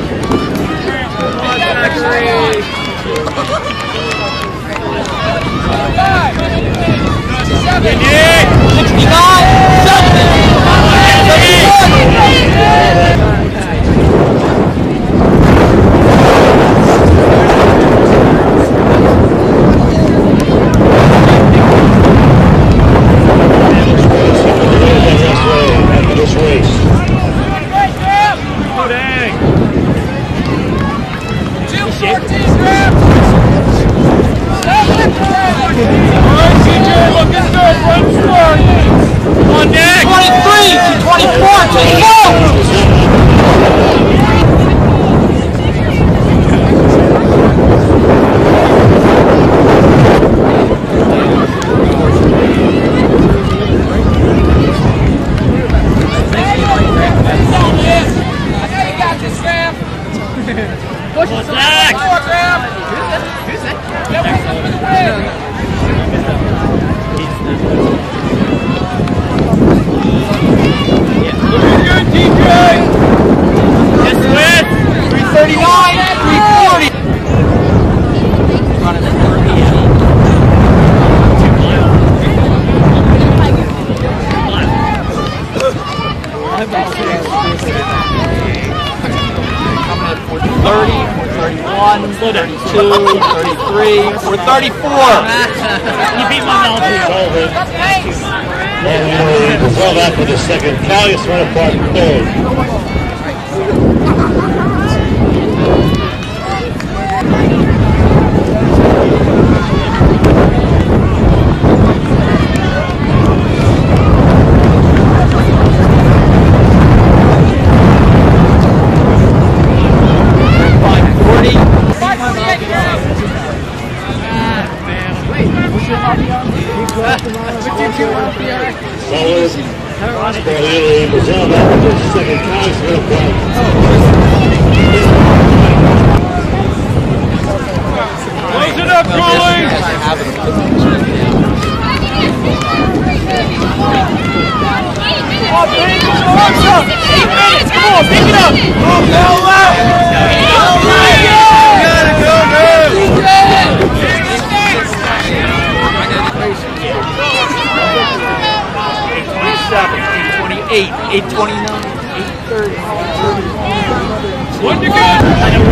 Slow down. 32, 33, or 34. You beat my mouth here. Well, after the second, Callius run apart third. Brazil after the second, Callius run apart. Close it up, Cooley! Oh, big! 8 minutes! Come on, pick it up! Oh, hell left! Gotta go, man! 829, 830. One to go!